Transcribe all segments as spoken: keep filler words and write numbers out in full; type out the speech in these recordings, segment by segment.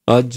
ਅੱਜ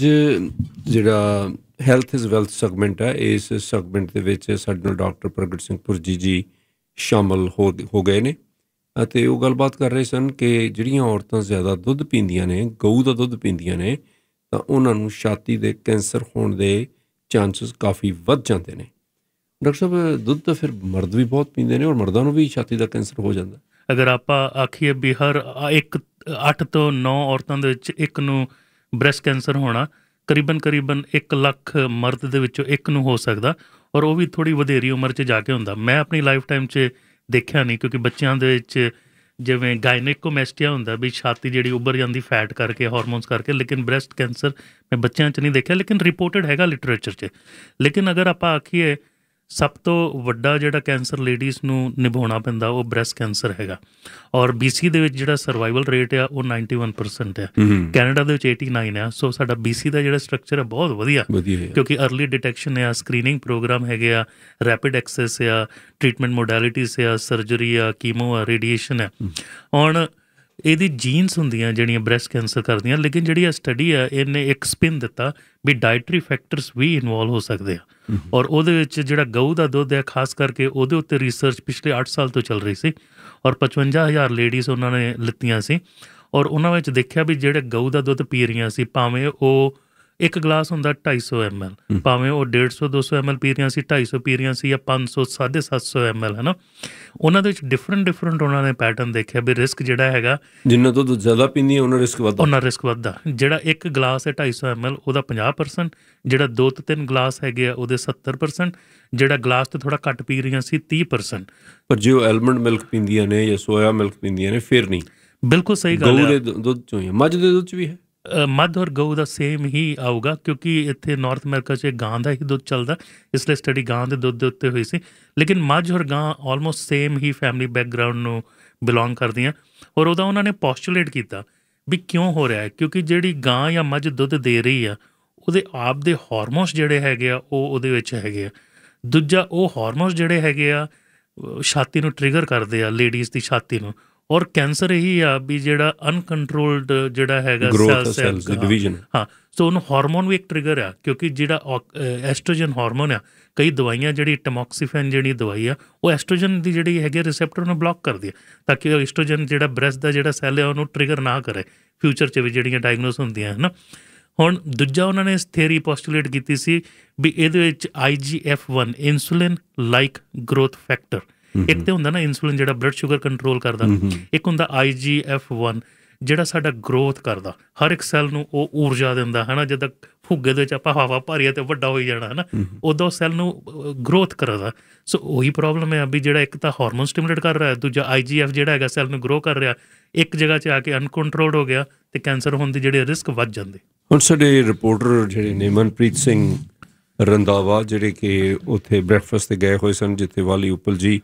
ਜਿਹੜਾ health is wealth segment ਹੈ, ਇਸ ਸੈਗਮੈਂਟ ਦੇ ਵਿੱਚ ਸਾਡੇ ਨਾਲ ਡਾਕਟਰ ਪ੍ਰਗਟ ਸਿੰਘ ਭੁਰਜੀ ਜੀ ਸ਼ਾਮਲ ਹੋ ਹੋ ਗਏ ਨੇ ਅਤੇ ਉਹ ਗੱਲਬਾਤ ਕਰ ਰਹੇ ਸਨ ਕਿ ਜਿਹੜੀਆਂ ਔਰਤਾਂ ਜ਼ਿਆਦਾ ਦੁੱਧ ਪੀਂਦੀਆਂ ਨੇ, ਗਊ ਦਾ ਦੁੱਧ ਪੀਂਦੀਆਂ ਨੇ, ਤਾਂ ਉਹਨਾਂ ਨੂੰ ਛਾਤੀ ਦੇ ਕੈਂਸਰ ਹੋਣ ਦੇ ਚਾਂਸਸ ਕਾਫੀ ਵੱਧ ਜਾਂਦੇ ਨੇ। ਡਾਕਟਰ ਸਾਹਿਬ, ਦੁੱਧ ਤਾਂ ਫਿਰ ਮਰਦ ਵੀ ਬਹੁਤ ਪੀਂਦੇ ਨੇ ਔਰ ਮਰਦਾਂ ਨੂੰ ਵੀ ਛਾਤੀ ਦਾ ਕੈਂਸਰ ਹੋ ਜਾਂਦਾ। ਅਗਰ ਆਪਾਂ ਆਖੀਏ ਵੀ ਹਰ ਇੱਕ ਅੱਠ ਤੋਂ ਨੌ ਔਰਤਾਂ ਦੇ ਵਿੱਚ ਇੱਕ ਨੂੰ ਬ੍ਰੈਸਟ ਕੈਂਸਰ ਹੋਣਾ, ਕਰੀਬਨ ਕਰੀਬਨ ਇੱਕ ਲੱਖ ਮਰਦ ਦੇ ਵਿੱਚੋਂ ਇੱਕ ਨੂੰ ਹੋ ਸਕਦਾ, ਔਰ ਉਹ ਵੀ ਥੋੜ੍ਹੀ ਵਧੇਰੀ ਉਮਰ 'ਚ ਜਾ ਕੇ ਹੁੰਦਾ। ਮੈਂ ਆਪਣੀ ਲਾਈਫ ਟਾਈਮ 'ਚ ਦੇਖਿਆ ਨਹੀਂ, ਕਿਉਂਕਿ ਬੱਚਿਆਂ ਦੇ ਵਿੱਚ ਜਿਵੇਂ ਗਾਇਨੇਕੋਮੈਸਟੀਆ ਹੁੰਦਾ ਵੀ ਛਾਤੀ ਜਿਹੜੀ ਉੱਭਰ ਜਾਂਦੀ ਫੈਟ ਕਰਕੇ, ਹਾਰਮੋਨਸ ਕਰਕੇ, ਲੇਕਿਨ ਬ੍ਰੈਸਟ ਕੈਂਸਰ ਮੈਂ ਬੱਚਿਆਂ 'ਚ ਨਹੀਂ ਦੇਖਿਆ, ਲੇਕਿਨ ਰਿਪੋਰਟਡ ਹੈਗਾ ਲਿਟਰੇਚਰ 'ਚ। ਲੇਕਿਨ ਅਗਰ ਆਪਾਂ ਆਖੀਏ ਸਭ ਤੋਂ ਵੱਡਾ ਜਿਹੜਾ ਕੈਂਸਰ ਲੇਡੀਜ਼ ਨੂੰ ਨਿਭਾਉਣਾ ਪੈਂਦਾ ਉਹ ਬ੍ਰੈਸਟ ਕੈਂਸਰ ਹੈਗਾ, ਔਰ ਬੀ ਸੀ ਦੇ ਵਿੱਚ ਜਿਹੜਾ ਸਰਵਾਈਵਲ ਰੇਟ ਆ ਉਹ ਨਾਈਨਟੀ ਵਨ ਪਰਸੈਂਟ ਆ, ਕੈਨੇਡਾ ਦੇ ਵਿੱਚ ਏਟੀ ਨਾਈਨ ਆ। ਸੋ ਸਾਡਾ ਬੀ ਸੀ ਦਾ ਜਿਹੜਾ ਸਟਰਕਚਰ ਹੈ ਬਹੁਤ ਵਧੀਆ, ਕਿਉਂਕਿ ਅਰਲੀ ਡਿਟੈਕਸ਼ਨ ਆ, ਸਕਰੀਨਿੰਗ ਪ੍ਰੋਗਰਾਮ ਹੈਗੇ ਆ, ਰੈਪਿਡ ਐਕਸੈਸ ਆ, ਟਰੀਟਮੈਂਟ ਮੋਡੈਲਿਟੀਜ਼ ਆ, ਸਰਜਰੀ ਆ, ਕੀਮੋ ਆ, ਰੇਡੀਏਸ਼ਨ ਆ। ਹੁਣ ਇਹਦੀ ਜੀਨਸ ਹੁੰਦੀਆਂ ਜਿਹੜੀਆਂ ਬ੍ਰੈਸਟ ਕੈਂਸਰ ਕਰਦੀਆਂ, ਲੇਕਿਨ ਜਿਹੜੀ ਆ ਸਟੱਡੀ ਆ ਇਹਨੇ ਇੱਕ ਸਪਿਨ ਦਿੱਤਾ ਵੀ ਡਾਇਟਰੀ ਫੈਕਟਰਸ ਵੀ ਇਨਵੋਲਵ ਹੋ ਸਕਦੇ ਆ, ਔਰ ਉਹਦੇ ਵਿੱਚ ਜਿਹੜਾ ਗਊ ਦਾ ਦੁੱਧ ਹੈ ਖਾਸ ਕਰਕੇ ਉਹਦੇ ਉੱਤੇ ਰਿਸਰਚ ਪਿਛਲੇ ਅੱਠ ਸਾਲ ਤੋਂ ਚੱਲ ਰਹੀ ਸੀ, ਔਰ ਪਚਵੰਜਾ ਹਜ਼ਾਰ ਲੇਡੀਜ਼ ਉਹਨਾਂ ਨੇ ਲਿੱਤੀਆਂ ਸੀ, ਔਰ ਉਹਨਾਂ ਵਿੱਚ ਦੇਖਿਆ ਵੀ ਜਿਹੜੇ ਗਊ ਦਾ ਦੁੱਧ ਪੀ ਰਹੀਆਂ ਸੀ, ਭਾਵੇਂ ਉਹ ਇੱਕ ਗਲਾਸ ਹੁੰਦਾ ਢਾਈ ਸੌ ਐਮ ਐਲ, ਭਾਵੇਂ ਉਹ ਡੇਢ ਸੌ ਦੋ ਸੌ ਐਮ ਐਲ ਪੀ ਰਹੀਆਂ ਸੀ, ਢਾਈ ਸੌ ਪੀ ਰਹੀਆਂ ਸੀ, ਜਾਂ ਪੰਜ ਸੌ ਸਾਢੇ ਸੱਤ ਸੌ ਐਮ ਐਲ, ਹੈ ਨਾ, ਉਹਨਾਂ ਦੇ ਵਿੱਚ ਡਿਫਰੈਂਟ ਡਿਫਰੈਂਟ ਉਹਨਾਂ ਨੇ ਪੈਟਰਨ ਦੇਖਿਆ ਵੀ ਰਿਸਕ ਜਿਹੜਾ ਹੈਗਾ, ਜਿੰਨਾ ਦੁੱਧ ਜ਼ਿਆਦਾ ਪੀਂਦੀਆਂ ਉਹਨਾਂ ਰਿਸਕ ਵੱਧਦਾ ਉਹਨਾਂ ਰਿਸਕ ਵੱਧਦਾ। ਜਿਹੜਾ ਇੱਕ ਗਲਾਸ ਹੈ ਢਾਈ ਸੌ ਐਮ ਐਲ ਉਹਦਾ ਪੰਜਾਹ ਪਰਸੈਂਟ, ਜਿਹੜਾ ਦੋ ਤੋਂ ਤਿੰਨ ਗਲਾਸ ਹੈਗੇ ਆ ਉਹਦੇ ਸੱਤਰ ਪਰਸੈਂਟ, ਜਿਹੜਾ ਗਲਾਸ ਤੋਂ ਥੋੜ੍ਹਾ ਘੱਟ ਪੀ ਰਹੀਆਂ ਸੀ ਤੀਹ ਪਰਸੈਂਟ। ਪਰ ਜੇ ਉਹ ਐਲਮੰਡ ਮਿਲਕ ਪੀਂਦੀਆਂ ਨੇ ਜਾਂ ਸੋਇਆ ਮਿਲਕ ਪੀਂਦੀਆਂ ਨੇ ਫਿਰ ਨਹੀਂ। ਬਿਲਕੁਲ ਸਹੀ ਗੱਲ ਹੈ। ਗਊ ਦੇ ਦੁੱਧ 'ਚੋਂ ਹੀ, ਮੱਝ ਦੇ ਦੁੱਧ 'ਚ ਵੀ ਹੈ, ਮੱਧ ਔਰ ਗਊ ਦਾ ਸੇਮ ਹੀ ਆਊਗਾ, ਕਿਉਂਕਿ ਇੱਥੇ ਨਾਰਥ ਅਮਰੀਕਾ 'ਚ ਗਾਂ ਦਾ ਹੀ ਦੁੱਧ ਚੱਲਦਾ, ਇਸ ਲਈ ਸਟੱਡੀ ਗਾਂ ਦੇ ਦੁੱਧ ਦੇ ਉੱਤੇ ਹੋਈ ਸੀ। ਲੇਕਿਨ ਮੱਝ ਔਰ ਗਾਂ ਆਲਮੋਸਟ ਸੇਮ ਹੀ ਫੈਮਿਲੀ ਬੈਕਗਰਾਊਂਡ ਨੂੰ ਬਿਲੋਂਗ ਕਰਦੀਆਂ, ਔਰ ਉਹਦਾ ਉਹਨਾਂ ਨੇ ਪੋਸਟੂਲੇਟ ਕੀਤਾ ਵੀ ਕਿਉਂ ਹੋ ਰਿਹਾ ਹੈ, ਕਿਉਂਕਿ ਜਿਹੜੀ ਗਾਂ ਜਾਂ ਮੱਝ ਦੁੱਧ ਦੇ ਰਹੀ ਆ ਉਹਦੇ ਆਪ ਦੇ ਹਾਰਮੋਨਸ ਜਿਹੜੇ ਹੈਗੇ ਆ ਉਹ ਉਹਦੇ ਵਿੱਚ ਹੈਗੇ ਆ। ਦੂਜਾ, ਉਹ ਹਾਰਮੋਨਸ ਜਿਹੜੇ ਹੈਗੇ ਆ ਛਾਤੀ ਨੂੰ ਟ੍ਰਿਗਰ ਕਰਦੇ ਆ, ਲੇਡੀਜ਼ ਦੀ ਛਾਤੀ ਨੂੰ, ਔਰ ਕੈਂਸਰ ਇਹੀ ਆ ਵੀ ਜਿਹੜਾ ਅਨਕੰਟਰੋਲਡ ਜਿਹੜਾ ਹੈਗਾ ਸੈਲ ਡਿਵੀਜ਼ਨ, ਹਾਂ, ਸੋ ਉਹਨੂੰ ਹਾਰਮੋਨ ਵੀ ਇੱਕ ਟ੍ਰਿਗਰ ਆ, ਕਿਉਂਕਿ ਜਿਹੜਾ ਐਸਟ੍ਰੋਜਨ ਹਾਰਮੋਨ ਆ, ਕਈ ਦਵਾਈਆਂ ਜਿਹੜੀ ਟਮੋਕਸੀਫੈਨ ਜਿਹੜੀ ਦਵਾਈ ਆ ਉਹ ਐਸਟ੍ਰੋਜਨ ਦੀ ਜਿਹੜੀ ਹੈਗੀ ਰਿਸੈਪਟਰ ਨੂੰ ਬਲੌਕ ਕਰਦੀ ਆ, ਤਾਂ ਕਿ ਉਹ ਐਸਟ੍ਰੋਜਨ ਜਿਹੜਾ ਬ੍ਰੈਸਟ ਦਾ ਜਿਹੜਾ ਸੈੱਲ ਆ ਉਹਨੂੰ ਟ੍ਰਿਗਰ ਨਾ ਕਰੇ ਫਿਊਚਰ 'ਚ ਵੀ ਜਿਹੜੀਆਂ ਡਾਇਗਨੋਸ ਹੁੰਦੀਆਂ ਹੈ ਨਾ। ਹੁਣ ਦੂਜਾ ਉਹਨਾਂ ਨੇ ਥਿਊਰੀ ਪੋਸਟੂਲੇਟ ਕੀਤੀ ਸੀ ਵੀ ਇਹਦੇ ਵਿੱਚ I G F one insulin like growth factor, ਇੱਕ ਤਾਂ ਹੁੰਦਾ ਨਾ ਇਨਸੂਲਿਨ ਜਿਹੜਾ ਬਲੱਡ ਸ਼ੂਗਰ ਕੰਟਰੋਲ ਕਰਦਾ, ਇੱਕ ਹੁੰਦਾ ਆਈ ਜੀ ਐਫ ਵਨ ਜਿਹੜਾ ਸਾਡਾ ਗਰੋਥ ਕਰਦਾ, ਹਰ ਇੱਕ ਸੈੱਲ ਨੂੰ ਉਹ ਊਰਜਾ ਦਿੰਦਾ ਹੈ ਨਾ, ਜਿੱਦਾਂ ਫੁੱਗੇ ਦੇ ਵਿੱਚ ਆਪਾਂ ਹਵਾ ਭਾਰੀ ਅਤੇ ਵੱਡਾ ਹੋਈ ਜਾਣਾ ਹੈ ਨਾ, ਉਦੋਂ ਸੈੱਲ ਨੂੰ ਗਰੋਥ ਕਰਦਾ। ਸੋ ਉਹੀ ਪ੍ਰੋਬਲਮ ਹੈ ਵੀ ਜਿਹੜਾ ਇੱਕ ਤਾਂ ਹਾਰਮੋਨ ਸਟਿਮੂਲੇਟ ਕਰ ਰਿਹਾ, ਦੂਜਾ ਆਈ ਜੀ ਐਫ ਜਿਹੜਾ ਹੈਗਾ ਸੈੱਲ ਨੂੰ ਗਰੋ ਕਰ ਰਿਹਾ, ਇੱਕ ਜਗ੍ਹਾ 'ਚ ਆ ਕੇ ਅਨਕੰਟਰੋਲਡ ਹੋ ਗਿਆ ਅਤੇ ਕੈਂਸਰ ਹੋਣ ਦੀ ਜਿਹੜੇ ਰਿਸਕ ਵੱਧ ਜਾਂਦੇ। ਹੁਣ ਸਾਡੇ ਰਿਪੋਰਟਰ ਜਿਹੜੇ ਨੇ ਮਨਪ੍ਰੀਤ ਸਿੰਘ ਰੰਧਾਵਾ, ਜਿਹੜੇ ਕਿ ਉੱਥੇ ਬ੍ਰੈਕਫਾਸਟ 'ਤੇ ਗਏ ਹੋਏ ਸਨ ਜਿੱਥੇ ਵਾਲੀ ਉਪਲ ਜੀ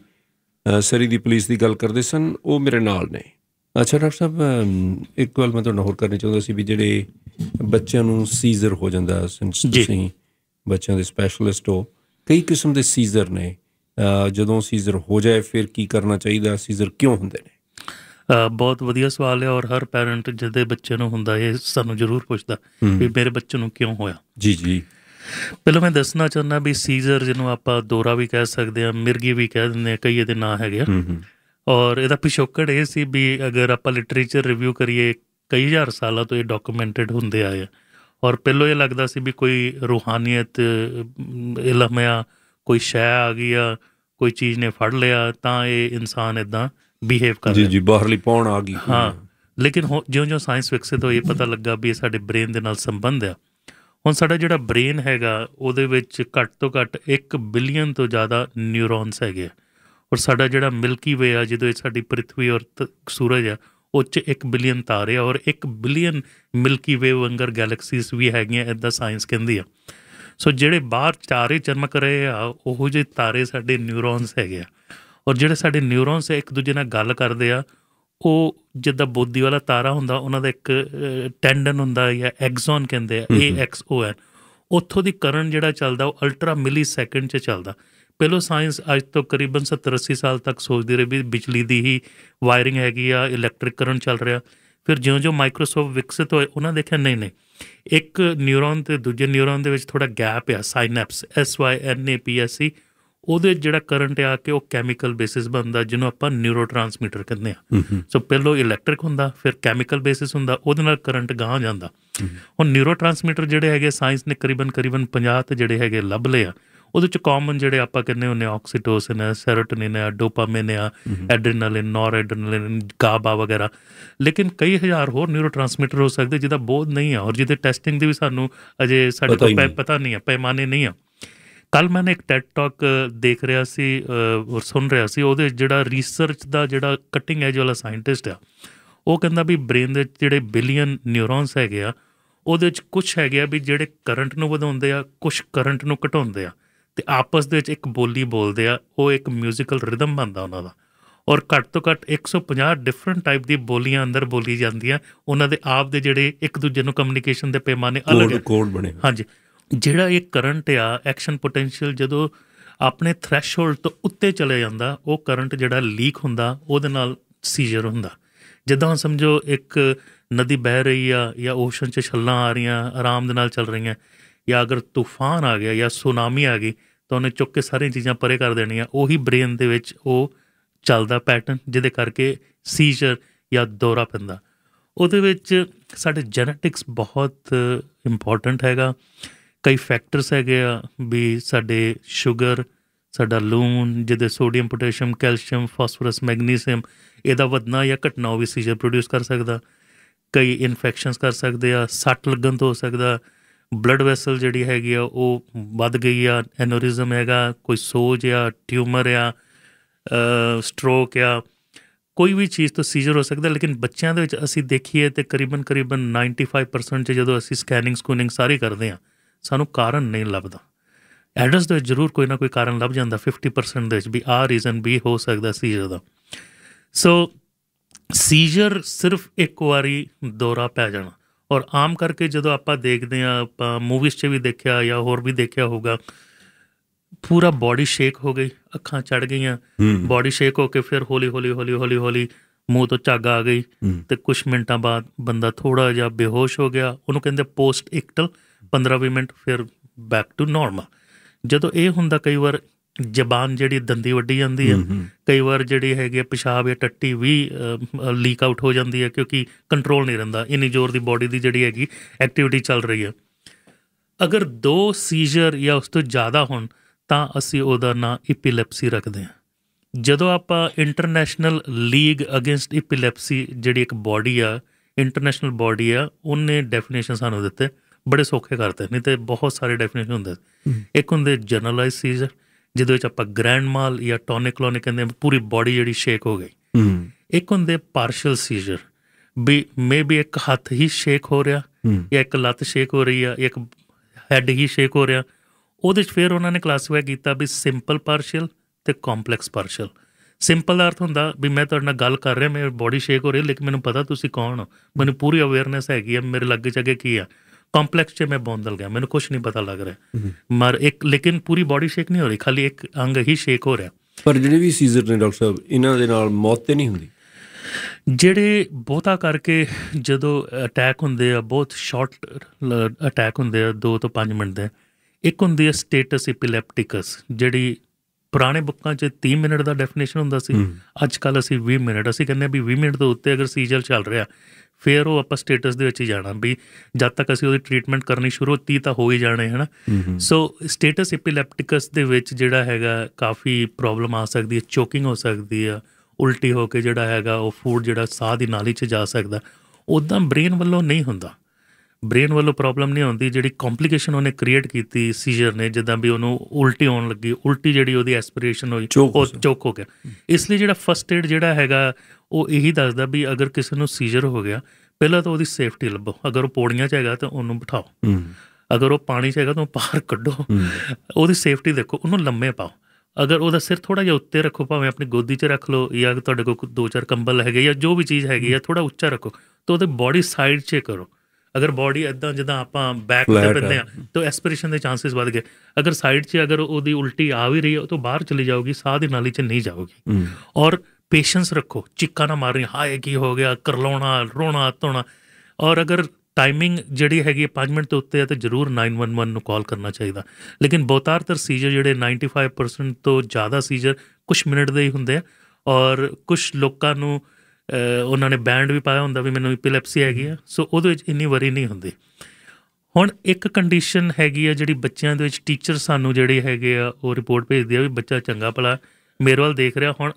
ਸਰੀ ਦੀ ਪੁਲਿਸ ਦੀ ਗੱਲ ਕਰਦੇ ਸਨ, ਉਹ ਮੇਰੇ ਨਾਲ ਨੇ। ਅੱਛਾ ਡਾਕਟਰ ਸਾਹਿਬ, ਇੱਕ ਗੱਲ ਮੈਂ ਤੁਹਾਡੇ ਨਾਲ ਹੋਰ ਕਰਨੀ ਚਾਹੁੰਦਾ ਸੀ ਵੀ ਜਿਹੜੇ ਬੱਚਿਆਂ ਨੂੰ ਸੀਜ਼ਰ ਹੋ ਜਾਂਦਾ, ਤੁਸੀਂ ਬੱਚਿਆਂ ਦੇ ਸਪੈਸ਼ਲਿਸਟ ਹੋ, ਕਈ ਕਿਸਮ ਦੇ ਸੀਜ਼ਰ ਨੇ, ਜਦੋਂ ਸੀਜ਼ਰ ਹੋ ਜਾਏ ਫਿਰ ਕੀ ਕਰਨਾ ਚਾਹੀਦਾ, ਸੀਜ਼ਰ ਕਿਉਂ ਹੁੰਦੇ ਨੇ? ਬਹੁਤ ਵਧੀਆ ਸਵਾਲ ਹੈ, ਔਰ ਹਰ ਪੈਰੈਂਟ ਜਿਹਦੇ ਬੱਚੇ ਨੂੰ ਹੁੰਦਾ ਇਹ ਸਾਨੂੰ ਜ਼ਰੂਰ ਪੁੱਛਦਾ ਵੀ ਮੇਰੇ ਬੱਚੇ ਨੂੰ ਕਿਉਂ ਹੋਇਆ। ਜੀ ਜੀ, ਪਹਿਲਾਂ ਮੈਂ ਦੱਸਣਾ ਚਾਹੁੰਦਾ ਵੀ ਸੀਜ਼ਰ ਜਿਹਨੂੰ ਆਪਾਂ ਦੌਰਾ ਵੀ ਕਹਿ ਸਕਦੇ ਹਾਂ, ਮਿਰਗੀ ਵੀ ਕਹਿ ਦਿੰਦੇ ਹਾਂ, ਕਈ ਇਹਦੇ ਨਾਂ ਹੈਗੇ ਆ, ਔਰ ਇਹਦਾ ਪਿਛੋਕੜ ਇਹ ਸੀ ਵੀ ਅਗਰ ਆਪਾਂ ਲਿਟਰੇਚਰ ਰਿਵਿਊ ਕਰੀਏ ਕਈ ਹਜ਼ਾਰ ਸਾਲਾਂ ਤੋਂ ਇਹ ਡਾਕੂਮੈਂਟਡ ਹੁੰਦੇ ਆਏ ਆ, ਔਰ ਪਹਿਲੋਂ ਇਹ ਲੱਗਦਾ ਸੀ ਵੀ ਕੋਈ ਰੂਹਾਨੀਅਤ ਇਲਮ ਆ, ਕੋਈ ਸ਼ੈ ਆ ਗਈ ਆ, ਕੋਈ ਚੀਜ਼ ਨੇ ਫੜ ਲਿਆ ਤਾਂ ਇਹ ਇਨਸਾਨ ਇੱਦਾਂ ਬਿਹੇਵ ਕਰ ਰਿਹਾ, ਜੀ ਬਾਹਰਲੀ ਪੌਣ ਆ ਗਈ। ਹਾਂ, ਲੇਕਿਨ ਹੋ ਜਿਉਂ ਜਿਉਂ ਸਾਇੰਸ ਵਿਕਸਿਤ ਹੋਈ ਪਤਾ ਲੱਗਾ ਵੀ ਇਹ ਸਾਡੇ ਬ੍ਰੇਨ ਦੇ ਨਾਲ ਸੰਬੰਧ ਆ। ਹੁਣ ਸਾਡਾ ਜਿਹੜਾ ਬ੍ਰੇਨ ਹੈਗਾ ਉਹਦੇ ਵਿੱਚ ਘੱਟ ਤੋਂ ਘੱਟ ਇੱਕ ਬਿਲੀਅਨ ਤੋਂ ਜ਼ਿਆਦਾ ਨਿਊਰੋਨਸ ਹੈਗੇ ਆ, ਔਰ ਸਾਡਾ ਜਿਹੜਾ ਮਿਲਕੀ ਵੇ ਆ ਜਿਹਦੇ ਵਿੱਚ ਸਾਡੀ ਪ੍ਰਿਥਵੀ ਔਰ ਸੂਰਜ ਆ ਉਹ 'ਚ ਇੱਕ ਬਿਲੀਅਨ ਤਾਰੇ ਆ, ਔਰ ਇੱਕ ਬਿਲੀਅਨ ਮਿਲਕੀ ਵੇ ਵੰਗਰ ਗੈਲੈਕਸੀਜ਼ ਵੀ ਹੈਗੀਆਂ, ਇੱਦਾਂ ਸਾਇੰਸ ਕਹਿੰਦੀ ਆ। ਸੋ ਜਿਹੜੇ ਬਾਹਰ ਤਾਰੇ ਚਮਕ ਰਹੇ ਆ ਉਹੋ ਜਿਹੇ ਤਾਰੇ ਸਾਡੇ ਨਿਊਰੋਨਸ ਹੈਗੇ ਆ, ਔਰ ਜਿਹੜੇ ਸਾਡੇ ਨਿਊਰੋਨਸ ਇੱਕ ਦੂਜੇ ਨਾਲ ਗੱਲ ਕਰਦੇ ਆ, ਉਹ ਜਿੱਦਾਂ ਬੋਦੀ ਵਾਲਾ ਤਾਰਾ ਹੁੰਦਾ ਉਹਨਾਂ ਦਾ ਇੱਕ ਟੈਂਡਨ ਹੁੰਦਾ ਜਾਂ ਐਗਜ਼ੋਨ ਕਹਿੰਦੇ ਆ, ਏ ਐਕਸ ਓ ਐਨ, ਉੱਥੋਂ ਦੀ ਕਰੰਟ ਜਿਹੜਾ ਚੱਲਦਾ ਉਹ ਅਲਟਰਾ ਮਿਲੀ ਸੈਕਿੰਡ 'ਚ ਚੱਲਦਾ। ਪਹਿਲੋਂ ਸਾਇੰਸ ਅੱਜ ਤੋਂ ਕਰੀਬਨ ਸੱਤਰ ਅੱਸੀ ਸਾਲ ਤੱਕ ਸੋਚਦੀ ਰਹੀ ਵੀ ਬਿਜਲੀ ਦੀ ਹੀ ਵਾਇਰਿੰਗ ਹੈਗੀ ਆ, ਇਲੈਕਟ੍ਰਿਕ ਕਰੰਟ ਚੱਲ ਰਿਹਾ। ਫਿਰ ਜਿਉਂ-ਜਿਉਂ ਮਾਈਕਰੋਸਕੋਪ ਵਿਕਸਿਤ ਹੋਏ ਉਹਨਾਂ ਦੇਖਿਆ ਨਹੀਂ ਨਹੀਂ ਇੱਕ ਨਿਊਰੋਨ ਅਤੇ ਦੂਜੇ ਨਿਊਰੋਨ ਦੇ ਵਿੱਚ ਥੋੜ੍ਹਾ ਗੈਪ ਆ, synapse S Y N A P S C, ਉਹਦੇ ਜਿਹੜਾ ਕਰੰਟ ਆ ਕੇ ਉਹ ਕੈਮੀਕਲ ਬੇਸਿਸ ਬਣਦਾ ਜਿਹਨੂੰ ਆਪਾਂ ਨਿਊਰੋ ਟਰਾਂਸਮੀਟਰ ਕਹਿੰਦੇ ਹਾਂ। ਸੋ ਪਹਿਲੋਂ ਇਲੈਕਟ੍ਰਿਕ ਹੁੰਦਾ, ਫਿਰ ਕੈਮੀਕਲ ਬੇਸਿਸ ਹੁੰਦਾ, ਉਹਦੇ ਨਾਲ ਕਰੰਟ ਗਾਂਹ ਜਾਂਦਾ। ਹੁਣ ਨਿਊਰੋ ਟਰਾਂਸਮੀਟਰ ਜਿਹੜੇ ਹੈਗੇ ਸਾਇੰਸ ਨੇ ਕਰੀਬਨ ਕਰੀਬਨ ਪੰਜਾਹ ਤੇ ਜਿਹੜੇ ਹੈਗੇ ਲੱਭ ਲਏ ਆ। ਉਹਦੇ 'ਚ ਕਾਮਨ ਜਿਹੜੇ ਆਪਾਂ ਕਹਿੰਦੇ ਹੁੰਦੇ ਆਕਸੀਟੋਸਿਨ ਹੈ, ਸੈਰੋਟੋਨਿਨ ਹੈ, ਡੋਪਾਮਿਨ ਆ, ਐਡਰੀਨਾਲਿਨ, ਨੌਰ ਐਡਰੀਨਾਲਿਨ, ਗਾਬਾ ਵਗੈਰਾ। ਲੇਕਿਨ ਕਈ ਹਜ਼ਾਰ ਹੋਰ ਨਿਊਰੋ ਟਰਾਂਸਮੀਟਰ ਹੋ ਸਕਦੇ ਜਿਹਦਾ ਬੋਧ ਨਹੀਂ ਆ ਔਰ ਜਿਹਦੇ ਟੈਸਟਿੰਗ ਦੀ ਵੀ ਸਾਨੂੰ ਅਜੇ ਸਾਡੇ ਕੋਲ ਪਤਾ ਨਹੀਂ ਆ, ਪੈਮਾਨੇ ਨਹੀਂ ਆ। ਕੱਲ੍ਹ ਮੈਂ ਇੱਕ ਟੈਡ ਟਾਕ ਦੇਖ ਰਿਹਾ ਸੀ ਔਰ ਸੁਣ ਰਿਹਾ ਸੀ, ਉਹਦੇ ਜਿਹੜਾ ਰਿਸਰਚ ਦਾ ਜਿਹੜਾ ਕਟਿੰਗ ਐਜ ਵਾਲਾ ਸਾਇੰਟਿਸਟ ਆ, ਉਹ ਕਹਿੰਦਾ ਵੀ ਬ੍ਰੇਨ ਦੇ ਜਿਹੜੇ ਬਿਲੀਅਨ ਨਿਊਰੋਨਸ ਹੈਗੇ ਆ ਉਹਦੇ 'ਚ ਕੁਛ ਹੈਗੇ ਆ ਵੀ ਜਿਹੜੇ ਕਰੰਟ ਨੂੰ ਵਧਾਉਂਦੇ ਆ, ਕੁਛ ਕਰੰਟ ਨੂੰ ਘਟਾਉਂਦੇ ਆ ਅਤੇ ਆਪਸ ਦੇ ਵਿੱਚ ਇੱਕ ਬੋਲੀ ਬੋਲਦੇ ਆ। ਉਹ ਇੱਕ ਮਿਊਜ਼ੀਕਲ ਰਿਦਮ ਬਣਦਾ ਉਹਨਾਂ ਦਾ ਔਰ ਘੱਟ ਤੋਂ ਘੱਟ ਇੱਕ ਸੌ ਪੰਜਾਹ ਡਿਫਰੈਂਟ ਟਾਈਪ ਦੀ ਬੋਲੀਆਂ ਅੰਦਰ ਬੋਲੀ ਜਾਂਦੀਆਂ। ਉਹਨਾਂ ਦੇ ਆਪ ਦੇ ਜਿਹੜੇ ਇੱਕ ਦੂਜੇ ਨੂੰ ਕਮਿਊਨੀਕੇਸ਼ਨ ਦੇ ਪੈਮਾਨੇ ਅਲੱਗ ਕੋਡ ਬਣੇ। ਹਾਂਜੀ, ਜਿਹੜਾ ਇਹ ਕਰੰਟ ਆ ਐਕਸ਼ਨ ਪੋਟੈਂਸ਼ੀਅਲ ਜਦੋਂ ਆਪਣੇ ਥ੍ਰੈਸ਼ਹੋਲਡ ਤੋਂ ਉੱਤੇ ਚਲੇ ਜਾਂਦਾ, ਉਹ ਕਰੰਟ ਜਿਹੜਾ ਲੀਕ ਹੁੰਦਾ ਉਹਦੇ ਨਾਲ ਸੀਜ਼ਰ ਹੁੰਦਾ। ਜਿੱਦਾਂ ਹੁਣ ਸਮਝੋ ਇੱਕ ਨਦੀ ਬਹਿ ਰਹੀ ਆ ਜਾਂ ਓਸ਼ਨ 'ਚ ਛੱਲਾਂ ਆ ਰਹੀਆਂ ਆਰਾਮ ਦੇ ਨਾਲ ਚੱਲ ਰਹੀਆਂ, ਜਾਂ ਅਗਰ ਤੂਫਾਨ ਆ ਗਿਆ ਜਾਂ ਸੁਨਾਮੀ ਆ ਗਈ ਤਾਂ ਉਹਨੇ ਚੁੱਕ ਕੇ ਸਾਰੀਆਂ ਚੀਜ਼ਾਂ ਪਰੇ ਕਰ ਦੇਣੀਆਂ। ਉਹੀ ਬ੍ਰੇਨ ਦੇ ਵਿੱਚ ਉਹ ਚੱਲਦਾ ਪੈਟਰਨ ਜਿਹਦੇ ਕਰਕੇ ਸੀਜ਼ਰ ਜਾਂ ਦੌਰਾ ਪੈਂਦਾ। ਉਹਦੇ ਵਿੱਚ ਸਾਡੇ ਜੈਨੇਟਿਕਸ ਬਹੁਤ ਇੰਪੋਰਟੈਂਟ ਹੈਗਾ। ਕਈ ਫੈਕਟਰਸ ਹੈਗੇ ਆ ਵੀ ਸਾਡੇ ਸ਼ੂਗਰ, ਸਾਡਾ ਲੂਣ ਜਿਹਦੇ sodium, potassium, calcium, phosphorus, magnesium, ਇਹਦਾ ਵਧਣਾ ਜਾਂ ਘਟਣਾ ਉਹ ਵੀ ਸੀਜ਼ਰ ਪ੍ਰੋਡਿਊਸ ਕਰ ਸਕਦਾ। ਕਈ ਇਨਫੈਕਸ਼ਨਸ ਕਰ ਸਕਦੇ ਆ, ਸੱਟ ਲੱਗਣ ਤੋਂ ਹੋ ਸਕਦਾ। ਬਲੱਡ ਵੈਸਲ ਜਿਹੜੀ ਹੈਗੀ ਆ ਉਹ ਵੱਧ ਗਈ ਆ, ਐਨੋਰਿਜ਼ਮ ਹੈਗਾ, ਕੋਈ ਸੋਜ ਆ, ਟਿਊਮਰ ਆ, ਸਟ੍ਰੋਕ ਆ, ਕੋਈ ਵੀ ਚੀਜ਼ ਤੋਂ ਸੀਜ਼ਰ ਹੋ ਸਕਦਾ। ਲੇਕਿਨ ਬੱਚਿਆਂ ਦੇ ਵਿੱਚ ਅਸੀਂ ਦੇਖੀਏ ਤਾਂ ਕਰੀਬਨ ਕਰੀਬਨ ਨਾਈਨਟੀ ਫਾਈਵ ਪਰਸੈਂਟ 'ਚ ਜਦੋਂ ਅਸੀਂ ਸਕੈਨਿੰਗ ਸਕੂਨਿੰਗ ਸਾਰੀ ਕਰਦੇ ਹਾਂ ਸਾਨੂੰ ਕਾਰਨ ਨਹੀਂ ਲੱਭਦਾ। ਐਡਲਟਸ ਦੇ ਵਿੱਚ ਜ਼ਰੂਰ ਕੋਈ ਨਾ ਕੋਈ ਕਾਰਨ ਲੱਭ ਜਾਂਦਾ ਫਿਫਟੀ ਪਰਸੈਂਟ ਦੇ ਵਿੱਚ ਵੀ ਆਹ ਰੀਜ਼ਨ ਵੀ ਹੋ ਸਕਦਾ ਸੀਜ਼ਰ ਦਾ। ਸੋ ਸੀਜ਼ਰ ਸਿਰਫ ਇੱਕ ਵਾਰੀ ਦੌਰਾ ਪੈ ਜਾਣਾ ਔਰ ਆਮ ਕਰਕੇ ਜਦੋਂ ਆਪਾਂ ਦੇਖਦੇ ਹਾਂ, ਆਪਾਂ ਮੂਵੀਜ਼ 'ਚ ਵੀ ਦੇਖਿਆ ਜਾਂ ਹੋਰ ਵੀ ਦੇਖਿਆ ਹੋਊਗਾ, ਪੂਰਾ ਬੋਡੀ ਸ਼ੇਕ ਹੋ ਗਈ, ਅੱਖਾਂ ਚੜ੍ਹ ਗਈਆਂ, ਬੋਡੀ ਸ਼ੇਕ ਹੋ ਕੇ ਫਿਰ ਹੌਲੀ ਹੌਲੀ ਹੌਲੀ ਹੌਲੀ ਹੌਲੀ ਮੂੰਹ ਤੋਂ ਝੱਗ ਆ ਗਈ ਅਤੇ ਕੁਛ ਮਿੰਟਾਂ ਬਾਅਦ ਬੰਦਾ ਥੋੜ੍ਹਾ ਜਿਹਾ ਬੇਹੋਸ਼ ਹੋ ਗਿਆ। ਉਹਨੂੰ ਕਹਿੰਦੇ ਪੋਸਟ ਇਕਟਲ, ਪੰਦਰਾਂ ਵੀਹ ਮਿੰਟ ਫਿਰ ਬੈਕ ਟੂ ਨੋਰਮਲ। ਜਦੋਂ ਇਹ ਹੁੰਦਾ ਕਈ ਵਾਰ ਜ਼ਬਾਨ ਜਿਹੜੀ ਦੰਦੀ ਵੱਢੀ ਜਾਂਦੀ ਹੈ, ਕਈ ਵਾਰ ਜਿਹੜੀ ਹੈਗੀ ਆ ਪਿਸ਼ਾਬ ਜਾਂ ਟੱਟੀ ਵੀ ਲੀਕ ਆਊਟ ਹੋ ਜਾਂਦੀ ਹੈ ਕਿਉਂਕਿ ਕੰਟਰੋਲ ਨਹੀਂ ਰਹਿੰਦਾ, ਇੰਨੀ ਜ਼ੋਰ ਦੀ ਬੋਡੀ ਦੀ ਜਿਹੜੀ ਹੈਗੀ ਐਕਟੀਵਿਟੀ ਚੱਲ ਰਹੀ ਹੈ। ਅਗਰ ਦੋ ਸੀਜ਼ਰ ਜਾਂ ਉਸ ਤੋਂ ਜ਼ਿਆਦਾ ਹੋਣ ਤਾਂ ਅਸੀਂ ਉਹਦਾ ਨਾਂ ਇਪੀਲੈਪਸੀ ਰੱਖਦੇ ਹਾਂ। ਜਦੋਂ ਆਪਾਂ ਇੰਟਰਨੈਸ਼ਨਲ ਲੀਗ ਅਗੇਂਸਟ ਇਪੀਲੈਪਸੀ ਜਿਹੜੀ ਇੱਕ ਬੋਡੀ ਆ, ਇੰਟਰਨੈਸ਼ਨਲ ਬੋਡੀ ਆ, ਉਹਨੇ ਡੈਫੀਨੇਸ਼ਨ ਸਾਨੂੰ ਦਿੱਤੇ, ਬੜੇ ਸੌਖੇ ਕਰਤੇ, ਨਹੀਂ ਤਾਂ ਬਹੁਤ ਸਾਰੇ ਡੈਫੀਨੇਸ਼ਨ ਹੁੰਦੇ। ਇੱਕ ਹੁੰਦੇ ਜਨਰਲਾਈਜ਼ ਸੀਜ਼ਰ ਜਿਹਦੇ ਵਿੱਚ ਆਪਾਂ ਗ੍ਰੈਂਡ ਮਾਲ ਜਾਂ ਟੋਨਿਕ ਕਲੋਨਿਕ ਕਹਿੰਦੇ ਪੂਰੀ ਬੋਡੀ ਜਿਹੜੀ ਸ਼ੇਕ ਹੋ ਗਈ। ਇੱਕ ਹੁੰਦੇ ਪਾਰਸ਼ਲ ਸੀਜ਼ਰ ਵੀ ਮੇ ਬੀ ਇੱਕ ਹੱਥ ਹੀ ਸ਼ੇਕ ਹੋ ਰਿਹਾ ਜਾਂ ਇੱਕ ਲੱਤ ਸ਼ੇਕ ਹੋ ਰਹੀ ਆ, ਇੱਕ ਹੈਡ ਹੀ ਸ਼ੇਕ ਹੋ ਰਿਹਾ। ਉਹਦੇ 'ਚ ਫਿਰ ਉਹਨਾਂ ਨੇ ਕਲਾਸੀਫਾਈ ਕੀਤਾ ਵੀ ਸਿੰਪਲ ਪਾਰਸ਼ਲ ਅਤੇ ਕੰਪਲੈਕਸ ਪਾਰਸ਼ਲ। ਸਿੰਪਲ ਦਾ ਅਰਥ ਹੁੰਦਾ ਵੀ ਮੈਂ ਤੁਹਾਡੇ ਨਾਲ ਗੱਲ ਕਰ ਰਿਹਾ, ਮੇਰੀ ਬੋਡੀ ਸ਼ੇਕ ਹੋ ਰਹੀ ਲੇਕਿਨ ਮੈਨੂੰ ਪਤਾ ਤੁਸੀਂ ਕੌਣ ਹੋ, ਮੈਨੂੰ ਪੂਰੀ ਅਵੇਅਰਨੈਸ ਹੈਗੀ ਆ ਮੇਰੇ ਲਾਗੇ ਚਾਗੇ ਕੀ ਆ। ਕੰਪਲੈਕਸ 'ਚ ਮੈਂ ਬੌਂਦਲ ਗਿਆ, ਮੈਨੂੰ ਕੁਛ ਨਹੀਂ ਪਤਾ ਲੱਗ ਰਿਹਾ ਮਰ ਇੱਕ, ਲੇਕਿਨ ਪੂਰੀ ਬੋਡੀ ਸ਼ੇਕ ਨਹੀਂ ਹੋ ਰਹੀ, ਖਾਲੀ ਇੱਕ ਅੰਗ ਹੀ ਸ਼ੇਕ ਹੋ ਰਿਹਾ। ਪਰ ਜਿਹੜੇ ਵੀ ਸੀਜ਼ਰ ਨੇ ਡਾਕਟਰ ਸਾਹਿਬ, ਇਹਨਾਂ ਦੇ ਨਾਲ ਮੌਤ ਤਾਂ ਨਹੀਂ ਹੁੰਦੀ? ਜਿਹੜੇ ਬਹੁਤਾ ਕਰਕੇ ਜਦੋਂ ਅਟੈਕ ਹੁੰਦੇ ਆ ਬਹੁਤ ਸ਼ਾਰਟ ਅਟੈਕ ਹੁੰਦੇ ਆ, ਦੋ ਤੋਂ ਪੰਜ ਮਿੰਟ ਦੇ। ਇੱਕ ਹੁੰਦੀ ਹੈ ਸਟੇਟਸ ਇਪੀਲੈਪਟਿਕਸ, ਜਿਹੜੀ ਪੁਰਾਣੇ ਬੁੱਕਾਂ 'ਚ ਤੀਹ ਮਿੰਟ ਦਾ ਡੈਫੀਨੇਸ਼ਨ ਹੁੰਦਾ ਸੀ, ਅੱਜ ਕੱਲ੍ਹ ਅਸੀਂ ਵੀਹ ਮਿੰਟ ਅਸੀਂ ਕਹਿੰਦੇ ਵੀ ਵੀਹ ਮਿੰਟ ਤੋਂ ਉੱਤੇ ਅਗਰ ਸੀਜ਼ਰ ਚੱਲ ਰਿਹਾ ਫਿਰ ਉਹ ਆਪਾਂ ਸਟੇਟਸ ਦੇ ਵਿੱਚ ਹੀ ਜਾਣਾ ਵੀ ਜਦ ਤੱਕ ਅਸੀਂ ਉਹਦੀ ਟਰੀਟਮੈਂਟ ਕਰਨੀ ਸ਼ੁਰੂ ਤੀਹ ਤਾਂ ਹੋ ਹੀ ਜਾਣੇ ਹੈ ਨਾ। ਸੋ ਸਟੇਟਸ ਇਪੀਲੈਪਟਿਕਸ ਦੇ ਵਿੱਚ ਜਿਹੜਾ ਹੈਗਾ ਕਾਫੀ ਪ੍ਰੋਬਲਮ ਆ ਸਕਦੀ ਹੈ, ਚੋਕਿੰਗ ਹੋ ਸਕਦੀ ਆ, ਉਲਟੀ ਹੋ ਕੇ ਜਿਹੜਾ ਹੈਗਾ ਉਹ ਫੂਡ ਜਿਹੜਾ ਸਾਹ ਦੀ ਨਾਲੀ 'ਚ ਜਾ ਸਕਦਾ। ਉੱਦਾਂ ਬ੍ਰੇਨ ਵੱਲੋਂ ਨਹੀਂ ਹੁੰਦਾ, ਬ੍ਰੇਨ ਵੱਲੋਂ ਪ੍ਰੋਬਲਮ ਨਹੀਂ ਹੁੰਦੀ। ਜਿਹੜੀ ਕੰਪਲੀਕੇਸ਼ਨ ਉਹਨੇ ਕ੍ਰੀਏਟ ਕੀਤੀ ਸੀਜ਼ਰ ਨੇ, ਜਿੱਦਾਂ ਵੀ ਉਹਨੂੰ ਉਲਟੀ ਆਉਣ ਲੱਗੀ, ਉਲਟੀ ਜਿਹੜੀ ਉਹਦੀ ਐਸਪੀਰੇਸ਼ਨ ਹੋਈ ਉਹ ਚੋਕ ਹੋ ਗਿਆ। ਇਸ ਲਈ ਜਿਹੜਾ ਫਸਟ ਏਡ ਜਿਹੜਾ ਹੈਗਾ ਉਹ ਇਹੀ ਦੱਸਦਾ ਵੀ ਅਗਰ ਕਿਸੇ ਨੂੰ ਸੀਜ਼ਰ ਹੋ ਗਿਆ ਪਹਿਲਾਂ ਤਾਂ ਉਹਦੀ ਸੇਫਟੀ ਲੱਭੋ। ਅਗਰ ਉਹ ਪੌੜੀਆਂ 'ਚ ਹੈਗਾ ਤਾਂ ਉਹਨੂੰ ਬਿਠਾਓ, ਅਗਰ ਉਹ ਪਾਣੀ 'ਚ ਹੈਗਾ ਤਾਂ ਉਹ ਬਾਹਰ ਕੱਢੋ, ਉਹਦੀ ਸੇਫਟੀ ਦੇਖੋ, ਉਹਨੂੰ ਲੰਮੇ ਪਾਓ। ਅਗਰ ਉਹਦਾ ਸਿਰ ਥੋੜ੍ਹਾ ਜਿਹਾ ਉੱਤੇ ਰੱਖੋ, ਭਾਵੇਂ ਆਪਣੀ ਗੋਦੀ 'ਚ ਰੱਖ ਲਓ ਜਾਂ ਤੁਹਾਡੇ ਕੋਲ ਦੋ ਚਾਰ ਕੰਬਲ ਹੈਗੇ ਜਾਂ ਜੋ ਵੀ ਚੀਜ਼ ਹੈਗੀ ਆ ਥੋੜ੍ਹਾ ਉੱਚਾ ਰੱਖੋ ਤਾਂ ਉਹਦੇ ਬੋਡੀ ਸਾਈਡ 'ਚ ਕਰੋ। ਅਗਰ ਬੋਡੀ ਇੱਦਾਂ ਜਿੱਦਾਂ ਆਪਾਂ ਬੈਕ 'ਤੇ ਪੈਂਦੇ ਹਾਂ ਤਾਂ ਐਸਪੀਰੇਸ਼ਨ ਦੇ ਚਾਂਸਿਸ ਵੱਧ ਗਏ। ਅਗਰ ਸਾਈਡ 'ਚ ਅਗਰ ਉਹਦੀ ਉਲਟੀ ਆ ਵੀ ਰਹੀ ਹੈ ਉਹ ਤੋਂ ਬਾਹਰ ਚਲੀ ਜਾਊਗੀ, ਸਾਹ ਦੀ ਨਾਲੀ 'ਚ ਨਹੀਂ ਜਾਊਗੀ। ਔਰ पेशेंस रखो, चिक्का ना मारनी हाय की हो गया, करलाउणा, रोना धोना। और अगर टाइमिंग ਜਿਹੜੀ ਹੈਗੀ ਪੰਜ ਮਿੰਟ ਤੋਂ ਉੱਤੇ ਹੈ ਤਾਂ ਜ਼ਰੂਰ ਨਾਈਨ ਵਨ ਵਨ ਨੂੰ ਕਾਲ ਕਰਨਾ ਚਾਹੀਦਾ। ਲੇਕਿਨ ਬਹੁਤਾਰਤਰ ਸੀਜ਼ਰ ਜਿਹੜੇ ਨਾਈਨਟੀ ਫਾਈਵ ਪਰਸੈਂਟ ਤੋਂ ਜ਼ਿਆਦਾ ਸੀਜ਼ਰ ਕੁਛ ਮਿੰਟ ਦੇ ਹੀ ਹੁੰਦੇ ਆ, ਔਰ ਕੁਛ ਲੋਕਾਂ ਨੂੰ ਉਹਨਾਂ ਨੇ ਬੈਂਡ ਵੀ ਪਾਇਆ ਹੁੰਦਾ ਵੀ ਮੈਨੂੰ ਇਪੀਲੈਪਸੀ ਹੈਗੀ ਆ, ਸੋ ਉਹਦੇ ਵਿੱਚ ਇੰਨੀ ਵਰੀ ਨਹੀਂ ਹੁੰਦੀ। ਹੁਣ ਇੱਕ ਕੰਡੀਸ਼ਨ ਹੈਗੀ ਆ ਜਿਹੜੀ ਬੱਚਿਆਂ ਦੇ ਵਿੱਚ ਟੀਚਰ ਸਾਨੂੰ ਜਿਹੜੇ ਹੈਗੇ ਆ ਉਹ ਰਿਪੋਰਟ ਭੇਜਦੇ ਆ ਵੀ ਬੱਚਾ ਚੰਗਾ ਭਲਾ ਮੇਰੇ ਵੱਲ ਦੇਖ ਰਿਹਾ, ਹੁਣ